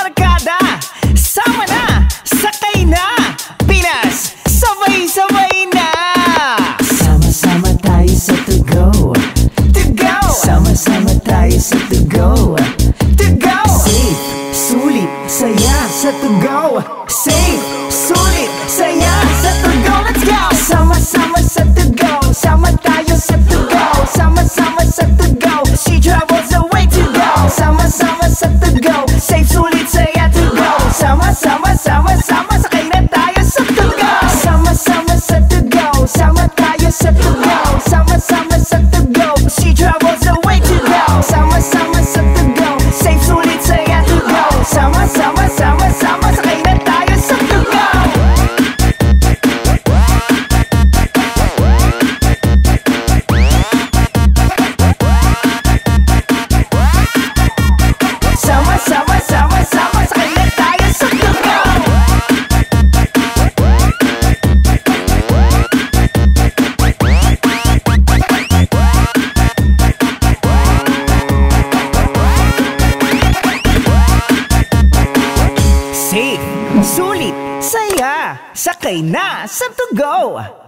barkada, sama na, sakay na, Pinas, sabay-sabay na. Sama-sama tayo sa to go, To go, sama-sama tayo sa to go. to go, Safe, sulit, saya sa to go. safe, sulit, saya sa to go. Let's go. Sama-sama sa to go, sama tayo sa to go. Sama-sama sa to go, She travels the way to go. sama-sama sa to go. Safe, sulit, saya to go. Sama-sama, sama-sama, sakay na tayo sa to go. Sama-sama sa to go, sama tayo sa to go. Sama-sama sa to go, She travels the way to go. sama-sama sa to go. Safe, sulit, saya to go. Sama-sama, sama-sama, sakay na tayo sa to go. Sama-sama, sama-sama, sakay na tayo sa to go. Safe, sulit, saya, sakay na sa to go.